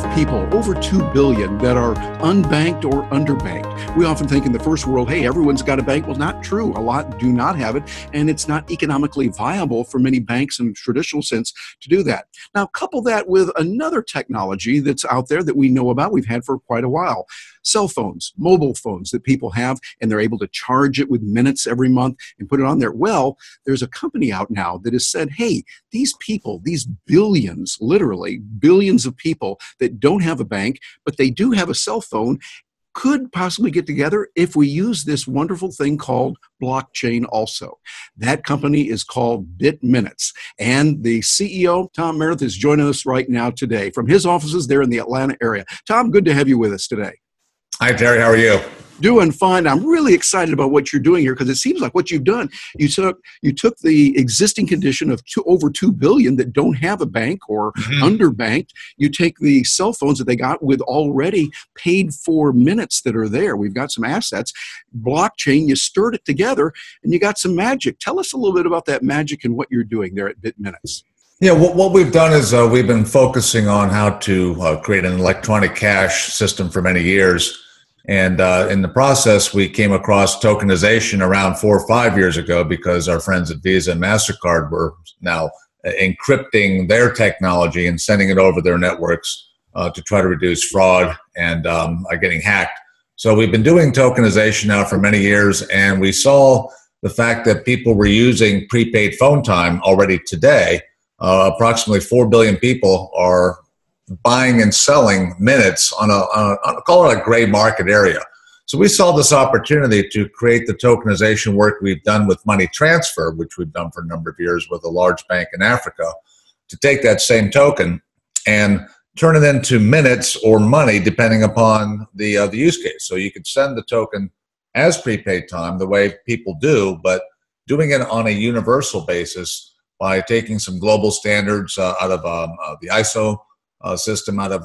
people, over 2 billion, that are unbanked or underbanked. We often think in the first world, hey, everyone's got a bank. Well, not true. A lot do not have it, and it's not economically viable for many banks in the traditional sense to do that. Now, couple that with another technology that's out there that we know about, we've had for quite a while. Cell phones, mobile phones that people have, and they're able to charge it with minutes every month and put it on there. Well, there's a company out now that has said, hey, these people, these billions, literally billions of people that don't have a bank, but they do have a cell phone, could possibly get together if we use this wonderful thing called blockchain also. That company is called BitMinutes. And the CEO, Tom Meredith, is joining us right now today from his offices there in the Atlanta area. Tom, good to have you with us today. Hi, Terry. How are you? Doing fine. I'm really excited about what you're doing here because it seems like what you've done, you took the existing condition of over 2 billion that don't have a bank or underbanked. You take the cell phones that they got with already paid for minutes that are there. We've got some assets. Blockchain, you stirred it together and you got some magic. Tell us a little bit about that magic and what you're doing there at BitMinutes. Yeah, what we've done is we've been focusing on how to create an electronic cash system for many years. And in the process, we came across tokenization around 4 or 5 years ago because our friends at Visa and MasterCard were now encrypting their technology and sending it over their networks to try to reduce fraud and are getting hacked. So we've been doing tokenization now for many years, and we saw the fact that people were using prepaid phone time already today. Approximately 4 billion people are buying and selling minutes on call it a gray market area. So we saw this opportunity to create the tokenization work we've done with money transfer, which we've done for a number of years with a large bank in Africa, to take that same token and turn it into minutes or money depending upon the use case. So you could send the token as prepaid time the way people do, but doing it on a universal basis by taking some global standards out of the ISO system out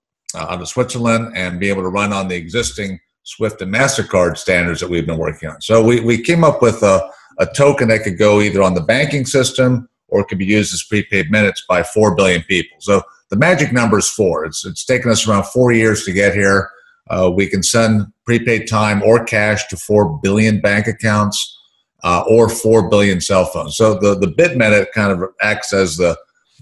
of Switzerland and be able to run on the existing SWIFT and MasterCard standards that we've been working on. So we came up with a token that could go either on the banking system or it could be used as prepaid minutes by 4 billion people. So the magic number is 4. It's taken us around 4 years to get here. We can send prepaid time or cash to 4 billion bank accounts or 4 billion cell phones. So the BitMinute kind of acts as the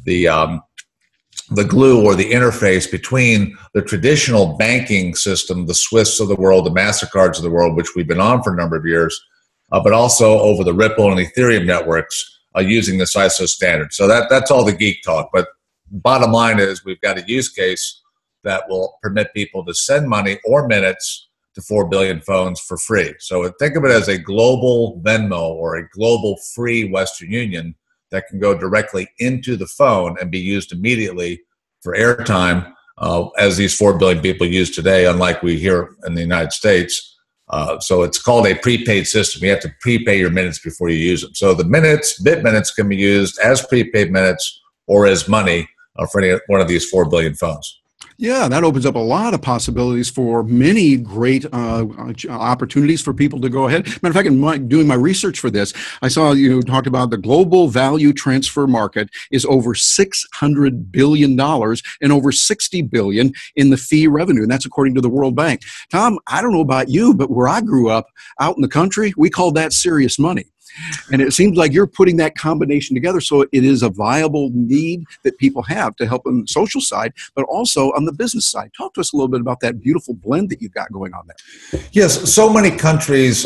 glue or the interface between the traditional banking system, the Swifts of the world, the MasterCards of the world, which we've been on for a number of years, but also over the Ripple and Ethereum networks using this ISO standard. So that's all the geek talk. But bottom line is we've got a use case that will permit people to send money or minutes to 4 billion phones for free. So think of it as a global Venmo or a global free Western Union that can go directly into the phone and be used immediately for airtime, as these 4 billion people use today, unlike we here in the United States. So it's called a prepaid system. You have to prepay your minutes before you use them. So the minutes, BitMinutes, can be used as prepaid minutes or as money for any one of these 4 billion phones. Yeah, that opens up a lot of possibilities for many great opportunities for people to go ahead. Matter of fact, in doing my research for this, I saw you talked about the global value transfer market is over $600 billion and over $60 billion in the fee revenue. And that's according to the World Bank. Tom, I don't know about you, but where I grew up out in the country, we called that serious money. And it seems like you're putting that combination together so it is a viable need that people have to help on the social side, but also on the business side. Talk to us a little bit about that beautiful blend that you've got going on there. Yes, so many countries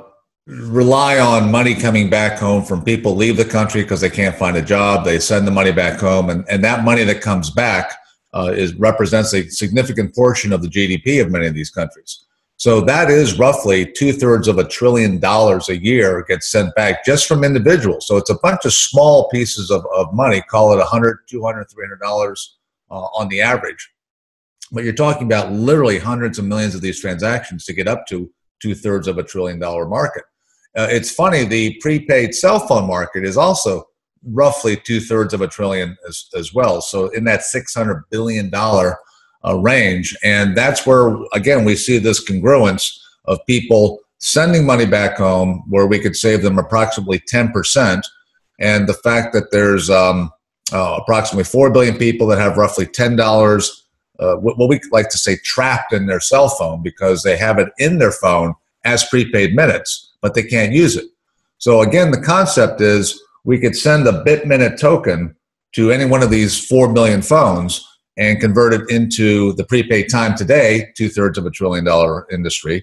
rely on money coming back home from people leave the country because they can't find a job. They send the money back home, and that money that comes back represents a significant portion of the GDP of many of these countries. So that is roughly 2/3 of $1 trillion a year gets sent back just from individuals. So it's a bunch of small pieces of money, call it $100, $200, $300 on the average. But you're talking about literally hundreds of millions of these transactions to get up to 2/3 of $1 trillion market. It's funny, the prepaid cell phone market is also roughly 2/3 of $1 trillion as well. So in that $600 billion range. And that's where, again, we see this congruence of people sending money back home where we could save them approximately 10%. And the fact that there's approximately 4 billion people that have roughly $10 what we like to say trapped in their cell phone because they have it in their phone as prepaid minutes, but they can't use it. So again, the concept is we could send a BitMinute token to any one of these 4 million phones and convert it into the prepaid time today, 2/3 of $1 trillion industry,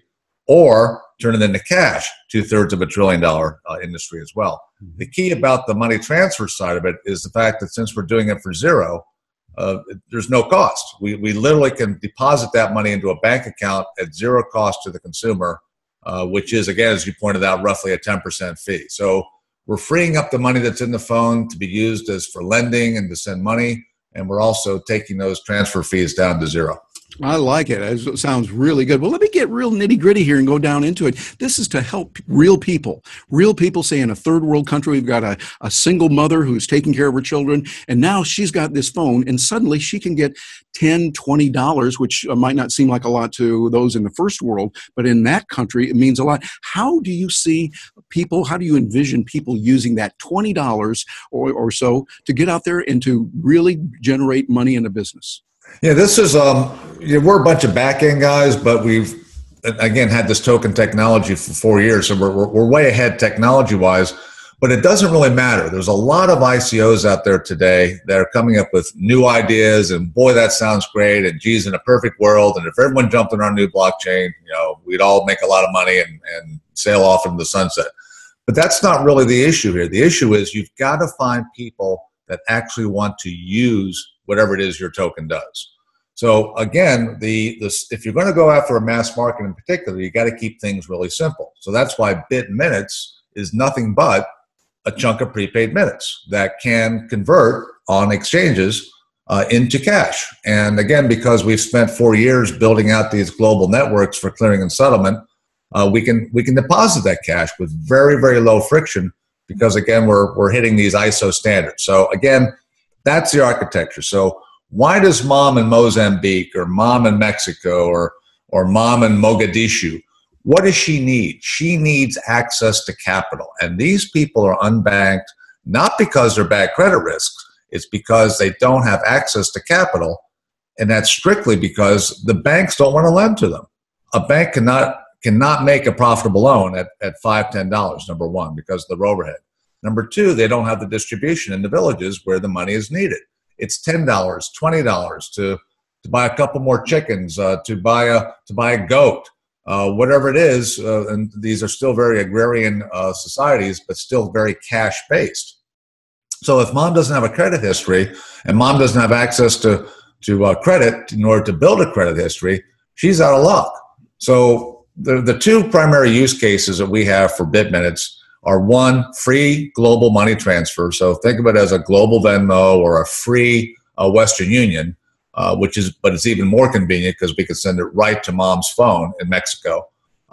or turn it into cash, 2/3 of $1 trillion industry as well. The key about the money transfer side of it is the fact that since we're doing it for zero, there's no cost. We literally can deposit that money into a bank account at zero cost to the consumer, which is, again, as you pointed out, roughly a 10% fee. So we're freeing up the money that's in the phone to be used as for lending and to send money, and we're also taking those transfer fees down to zero. I like it. It sounds really good. Well, let me get real nitty gritty here and go down into it. This is to help real people, say in a third world country. We've got a single mother who's taking care of her children, and now she's got this phone, and suddenly she can get $10, $20, which might not seem like a lot to those in the first world, but in that country, it means a lot. How do you see people, how do you envision people using that $20 or so to get out there and to really generate money in a business? Yeah, this is, we're a bunch of back-end guys, but we've, again, had this token technology for 4 years, so we're way ahead technology-wise, but it doesn't really matter. There's a lot of ICOs out there today that are coming up with new ideas, and boy, that sounds great, and geez, in a perfect world, and if everyone jumped on our new blockchain, we'd all make a lot of money and sail off into the sunset. But that's not really the issue here. The issue is you've got to find people that actually want to use whatever it is your token does. So again, if you're going to go after a mass market in particular, you got to keep things really simple. So that's why BitMinutes is nothing but a chunk of prepaid minutes that can convert on exchanges into cash. And again, because we've spent 4 years building out these global networks for clearing and settlement, we can deposit that cash with very, very low friction because again, we're hitting these ISO standards. So again, that's the architecture. So why does mom in Mozambique or mom in Mexico or mom in Mogadishu, what does she need? She needs access to capital. And these people are unbanked, not because they're bad credit risks. It's because they don't have access to capital. And that's strictly because the banks don't want to lend to them. A bank cannot make a profitable loan at $5, $10, number one, because of the overhead. Number two, they don't have the distribution in the villages where the money is needed. It's $10, $20 to buy a couple more chickens, to buy a goat, whatever it is. And these are still very agrarian societies, but still very cash based. So if mom doesn't have a credit history and mom doesn't have access to credit in order to build a credit history, she's out of luck. So the two primary use cases that we have for BitMinutes are one, free global money transfer. So think of it as a global Venmo or a free Western Union, but it's even more convenient because we can send it right to mom's phone in Mexico.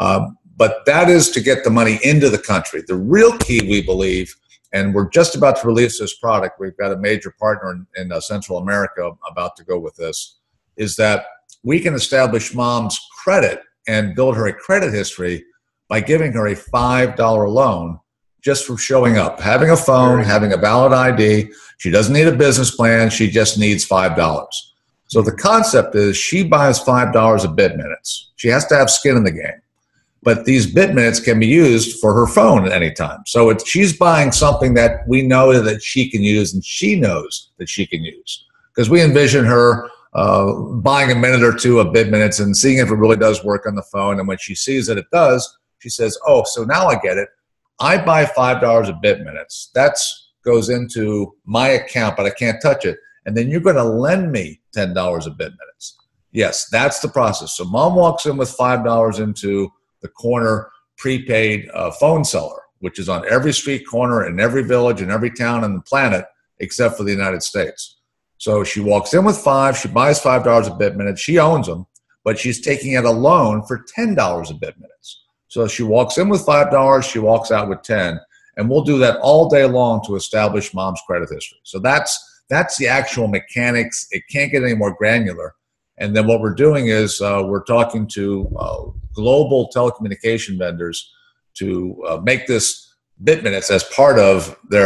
But that is to get the money into the country. The real key, we believe, and we're just about to release this product. We've got a major partner in Central America about to go with this, is that we can establish mom's credit and build her a credit history by giving her a $5 loan just for showing up, having a phone, having a valid ID. She doesn't need a business plan. She just needs $5. So the concept is she buys $5 of BitMinutes. She has to have skin in the game. But these BitMinutes can be used for her phone at any time. So she's buying something that we know that she can use and she knows that she can use. Because we envision her buying a minute or two of BitMinutes and seeing if it really does work on the phone. And when she sees that it does, she says, oh, so now I get it. I buy $5 of BitMinutes. That goes into my account, but I can't touch it. And then you're going to lend me $10 of BitMinutes. Yes, that's the process. So mom walks in with $5 into the corner prepaid phone seller, which is on every street corner in every village in every town on the planet except for the United States. So she walks in with $5. She buys $5 of BitMinutes. She owns them, but she's taking out a loan for $10 of BitMinutes. So she walks in with $5, she walks out with 10, and we'll do that all day long to establish mom's credit history. So that's the actual mechanics. It can't get any more granular. And then what we're doing is we're talking to global telecommunication vendors to make this BitMinutes as part of their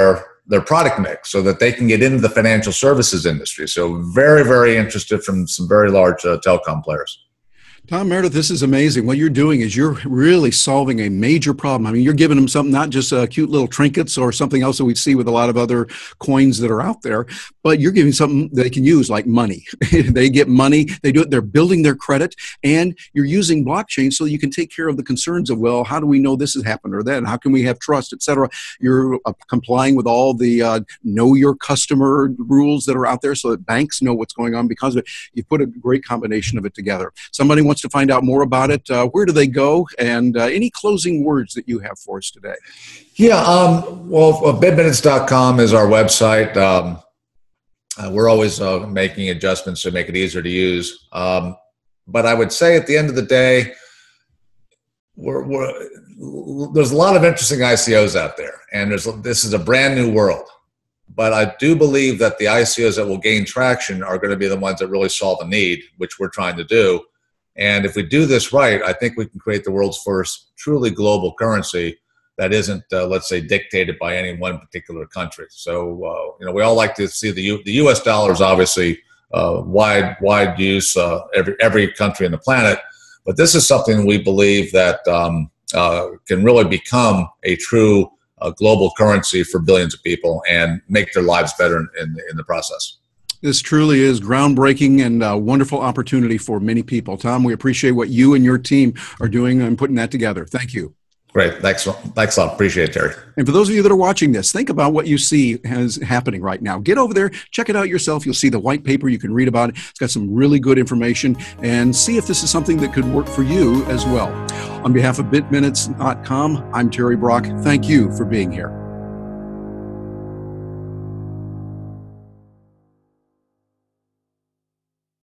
their product mix so that they can get into the financial services industry. So very, very interested from some very large telecom players. Tom, Meredith, this is amazing. What you're doing is you're really solving a major problem. I mean, you're giving them something, not just cute little trinkets or something else that we see with a lot of other coins that are out there, but you're giving something they can use like money. They get money, they do it, they're building their credit, and you're using blockchain so you can take care of the concerns of, well, how do we know this has happened or that? How can we have trust, et cetera? You're complying with all the know your customer rules that are out there so that banks know what's going on because of it. You put a great combination of it together. Somebody wants to find out more about it, where do they go? And any closing words that you have for us today? Yeah, BitMinutes.com is our website. We're always making adjustments to make it easier to use. But I would say at the end of the day, there's a lot of interesting ICOs out there, and this is a brand new world. But I do believe that the ICOs that will gain traction are going to be the ones that really solve a need, which we're trying to do. And if we do this right, I think we can create the world's first truly global currency that isn't, let's say, dictated by any one particular country. So, we all like to see the U.S. dollar is obviously wide use, every country on the planet. But this is something we believe that can really become a true global currency for billions of people and make their lives better in the process. This truly is groundbreaking and a wonderful opportunity for many people. Tom, we appreciate what you and your team are doing and putting that together. Thank you. Great. Thanks a lot. Appreciate it, Terry. And for those of you that are watching this, think about what you see as happening right now. Get over there, check it out yourself. You'll see the white paper. You can read about it. It's got some really good information, and see if this is something that could work for you as well. On behalf of BitMinutes.com, I'm Terry Brock. Thank you for being here.